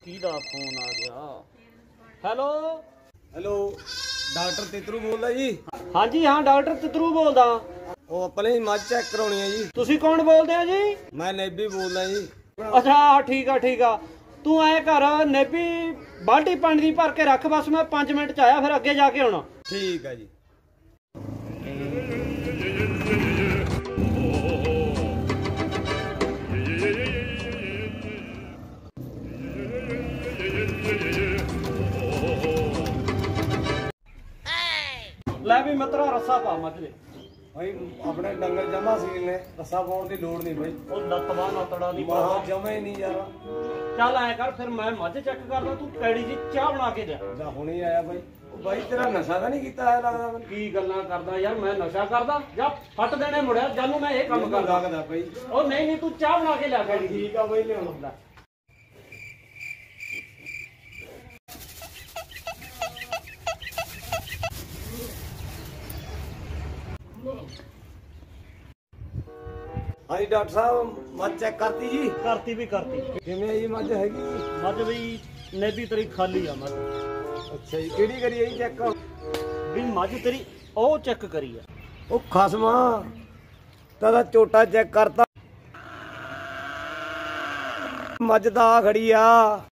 ਕਿਹਦਾ ਫੋਨ ਆ ਗਿਆ? ਹੈਲੋ ਹੈਲੋ ਡਾਕਟਰ ਤਿਤਰੂ ਬੋਲਦਾ ਜੀ। ਹਾਂਜੀ ਹਾਂ ਡਾਕਟਰ ਤਿਤਰੂ ਬੋਲਦਾ। ਉਹ ਆਪਣੇ ਮੱਝ ਚੈੱਕ ਕਰਾਉਣੀ ਹੈ ਜੀ। ਤੁਸੀਂ ਕੌਣ ਬੋਲਦੇ ਹੋ ਜੀ? ਮੈਂ ਨੇਬੀ ਬੋਲਦਾ ਜੀ। ਅੱਛਾ ਠੀਕ ਆ ਠੀਕ ਆ। ਤੂੰ ਐ ਕਰ ਨੇਬੀ ਬਾਲਟੀ ਪਾਣੀ ਦੀ ਭਰ ਕੇ ਰੱਖ, ਬਸ ਮੈਂ 5 ਮਿੰਟ ਚ ਆਇਆ, ਫਿਰ ਅੱਗੇ ਜਾ ਕੇ ਆਉਣਾ। ਠੀਕ ਹੈ ਜੀ। ਲੈ ਵੀ ਮਿੱਤਰਾ ਰੱਸਾ ਪਾ ਮੱਝ ਦੇ। ਭਾਈ ਆਪਣੇ ਡੰਗਰ ਜਮਾ ਸੀ ਨੇ, ਰੱਸਾ ਪਾਉਣ ਦੀ ਲੋੜ ਨਹੀਂ ਭਾਈ। ਉਹ ਲੱਤਵਾ ਨਤੜਾ ਦੀ ਮਾਹ ਜਮਾ ਹੀ ਨਹੀਂ ਯਾਰ। ਚੱਲ ਐ ਕਰ ਫਿਰ ਮੈਂ ਮੱਝ ਚੈੱਕ ਕਰਦਾ, ਤੂੰ ਪੈੜੀ ਜੀ ਚਾਹ ਬਣਾ ਕੇ ਲਿਆ। ਜਾ ਹੁਣੇ ਆਇਆ ਭਾਈ। ਭਾਈ ਤੇਰਾ ਨਸ਼ਾ ਤਾਂ ਨਹੀਂ ਕੀਤਾ ਹੈ ਲੱਗਦਾ ਮੈਨੂੰ। ਕੀ ਗੱਲਾਂ ਕਰਦਾ ਯਾਰ, ਮੈਂ ਨਸ਼ਾ ਕਰਦਾ? ਜਾਂ ਫੱਟ ਦੇਣੇ ਮੁੜਿਆ ਜਾਨੂੰ ਮੈਂ ਇਹ ਕੰਮ ਕਰਦਾ। ਲੱਗਦਾ ਭਾਈ। ਉਹ ਨਹੀਂ ਨਹੀਂ ਤੂੰ ਚਾਹ ਬਣਾ ਕੇ ਲਿਆ ਪੈੜੀ। ਠੀਕ ਆ ਭਾਈ ਲਿਆਉਣਾ। ਹਾਂਜੀ ਡਾਕਟਰ ਸਾਹਿਬ ਮੱਝ ਚੈੱਕ ਕਰਤੀ ਜੀ। ਕਰਤੀ ਵੀ ਕਰਤੀ। ਕਿਵੇਂ ਆ ਜੀ ਮੱਝ ਹੈਗੀ? ਮੱਝ ਵੀ ਨੇਬੀ ਤੇਰੀ ਖਾਲੀ ਆ ਮੱਝ। ਅੱਛਾ ਜੀ ਕਿਹੜੀ ਕਰੀਏ ਜੀ ਚੈੱਕ? ਵੀ ਮੱਝ ਤੇਰੀ ਉਹ ਚੈੱਕ ਕਰੀ ਆ। ਉਹ ਖਸਮਾ ਤਾਂ ਝੋਟਾ ਚੈੱਕ ਕਰਤਾ, ਮੱਝ ਤਾਂ ਆ ਖੜੀ ਆ।